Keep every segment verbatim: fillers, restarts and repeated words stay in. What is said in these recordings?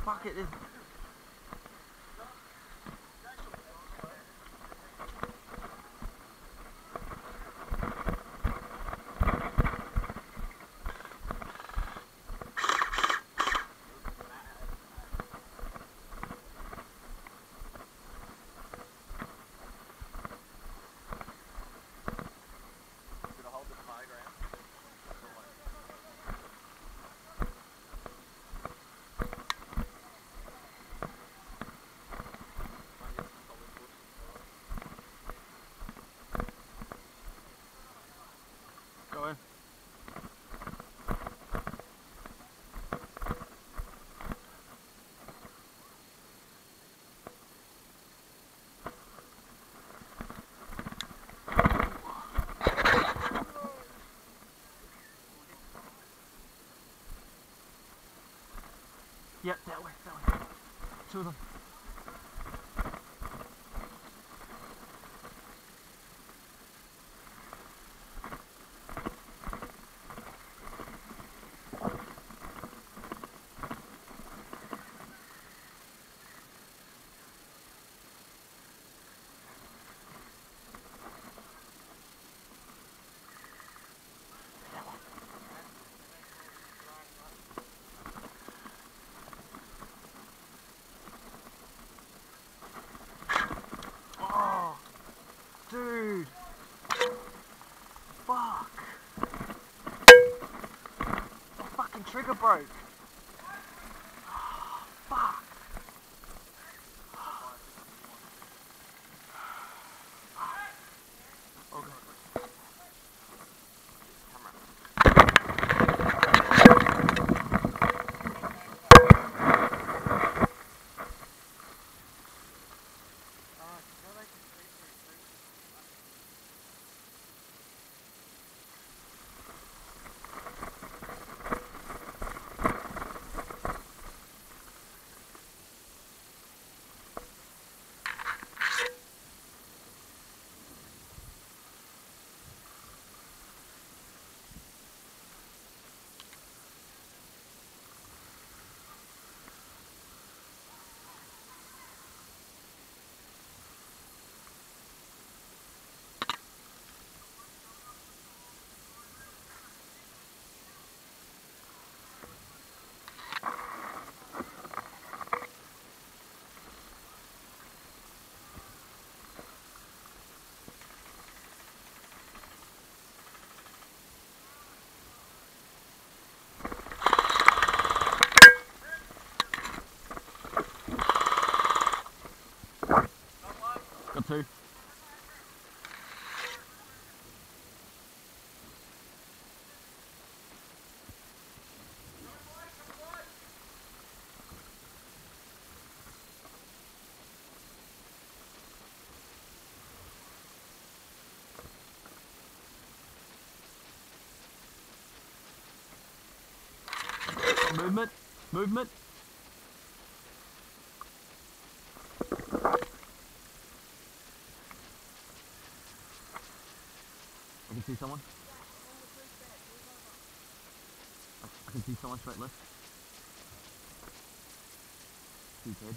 fuck it. There's... Go in. Yep, that way, that way. Two of them. Dude! Fuck! The fucking trigger broke! Fuck! Oh god. Got two. Movement, movement. I can see someone. I can see someone straight left. He's dead.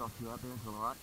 across you out there to the right.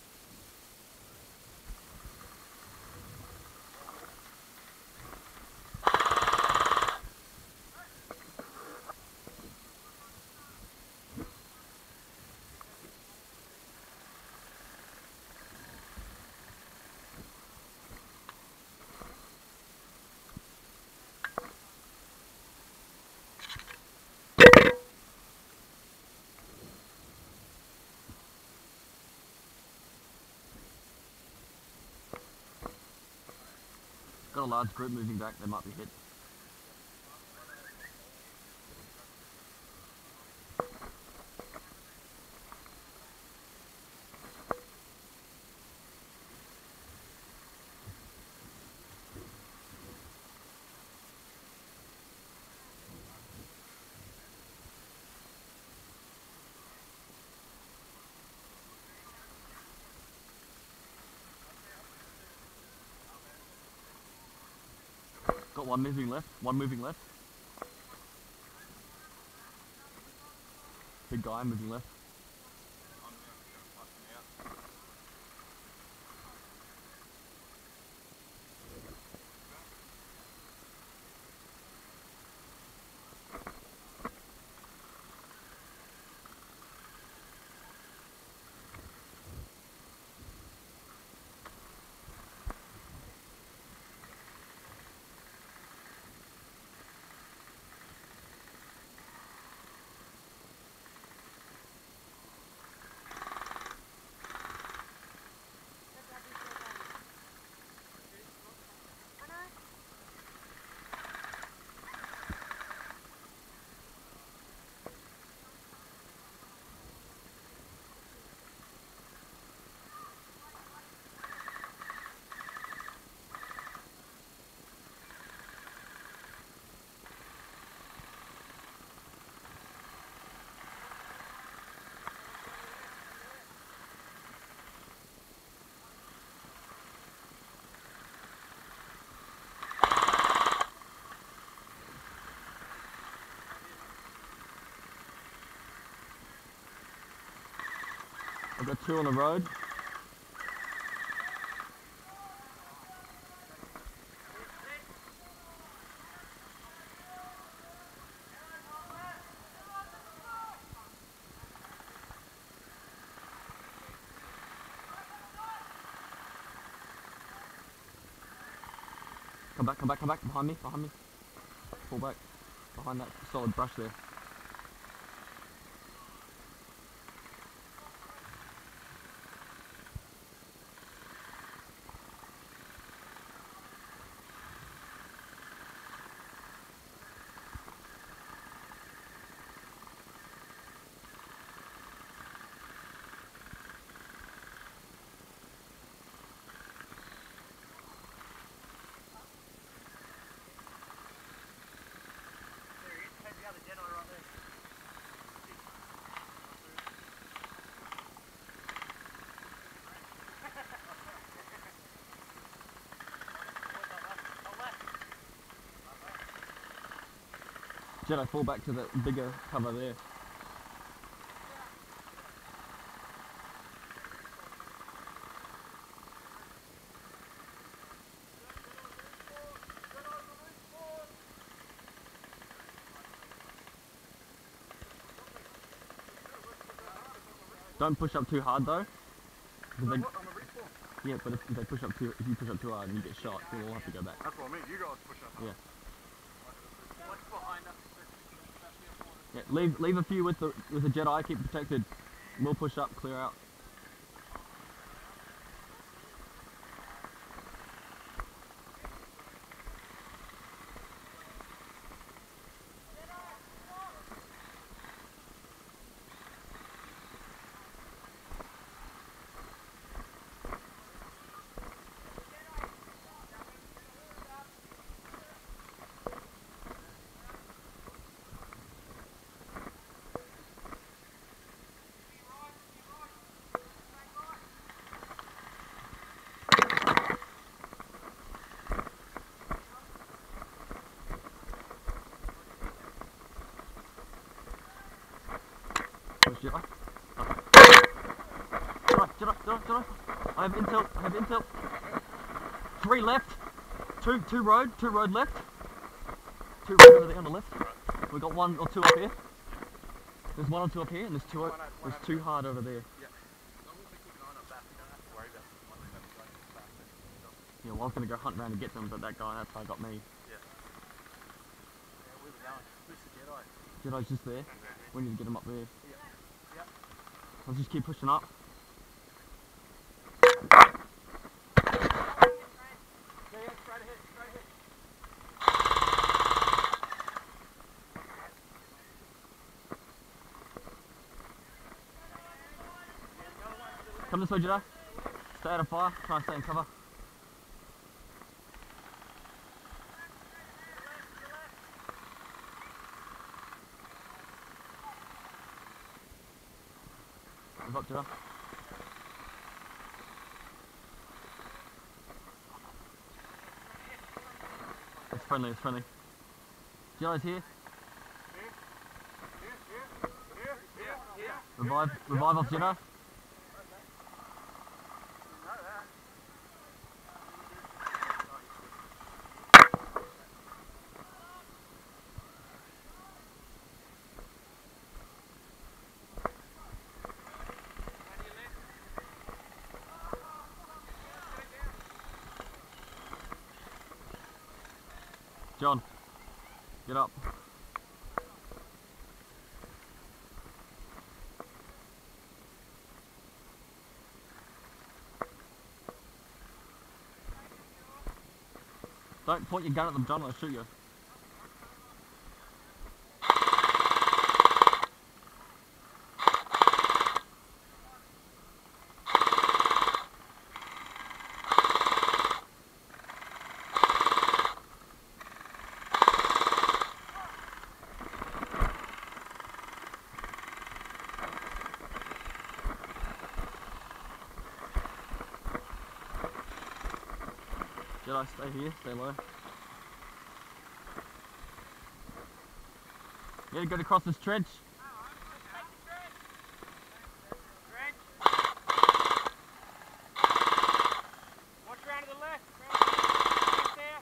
Got a large group moving back, they might be hit. Got one moving left, one moving left. Big guy moving left. I've got two on the road. Come back, come back, come back, behind me, behind me. Pull back, behind that solid brush there. Jedi, fall back to the bigger cover there. Don't push up too hard though. If they, yeah, but if, if they push up too, if you push up too hard and you get shot, we'll all have to go back. That's what I mean. You guys push up hard. Yeah. Yeah, leave leave a few with the with the Jedi. Keep protected. We'll push up, clear out. Push Jedi. Jedi, Jedi, Jedi. I have intel, I have intel. Three left. Two, two road, two road left. Two road over there on the left. We got one or two up here. There's one or two up here, and there's two. O there's two hard over there. Yeah, well, I was gonna go hunt around and get them, but that guy, that guy got me. Yeah. Yeah, where we going? Who's the Jedi? Jedi's just there. We need to get him up there. Yeah. Yep. Let's just keep pushing up. Yeah, yeah, straight ahead, straight ahead. Come this way, Jedi. Stay out of fire. Try and stay in cover. Move up, Jedi. It's friendly, it's friendly. Jedi's here. Revive, revive off Jedi. John, get up. Don't point your gun at them, John, I'll shoot you. Jedi, stay here, stay low. You gotta get across this trench. Watch around to the left. Right there.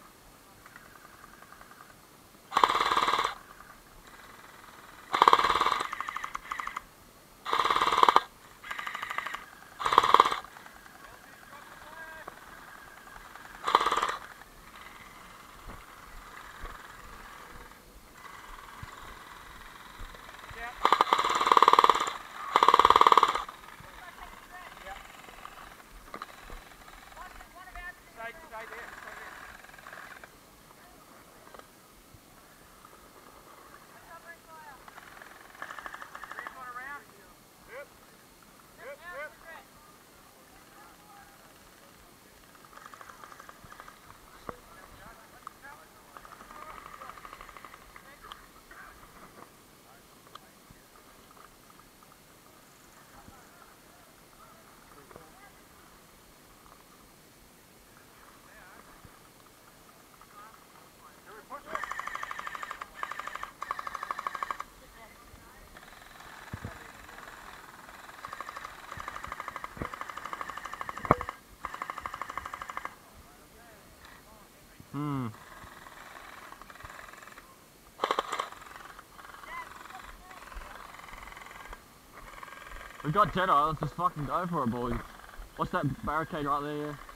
Stay, stay there, stay there. Bring one around. Yep. Yep, yep. Hmm. We got Jedi, let's just fucking go for it, boys. What's that barricade right there?